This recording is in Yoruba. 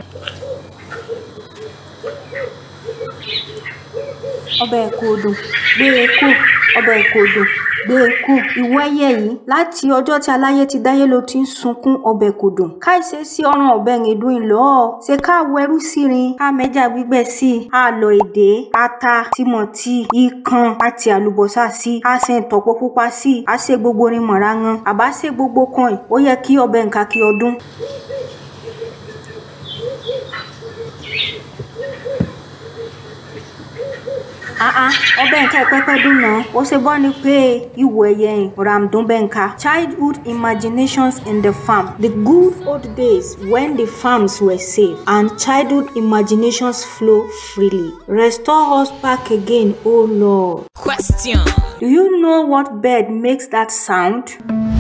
Obe Ko Dun, gbé kú, Obe Ko Dun, gbé kú. Ìwọ ẹyẹ yìí, láti ọjọ́ tí aláyé ti dáyé ló ti ń sunkún Obe Ko Dun. Káìsẹ́ sí ọ̀ràn ọ̀bẹ ìdún ìlọ́. Ṣé ká wẹrú sírin, ká mẹ́jà gbígbẹ́ sí, á lọ èdè, ata, tìmọ̀tì, ikàn àti àlùbọ́sà sí, á ṣe ìtọ́pọ̀ pupa sí, á ṣe gbogbo orin mọ̀ràn, àbá ṣe gbogbo kan. Ó yẹ kí ọbẹ̀ nǹkan kí ọdún. Obenka Pepe Duna, what's a bunny pay? You were yang, Ramdun Benka. Childhood imaginations in the farm. The good old days when the farms were safe and childhood imaginations flow freely. Restore us back again, oh Lord. Question. Do you know what bird makes that sound?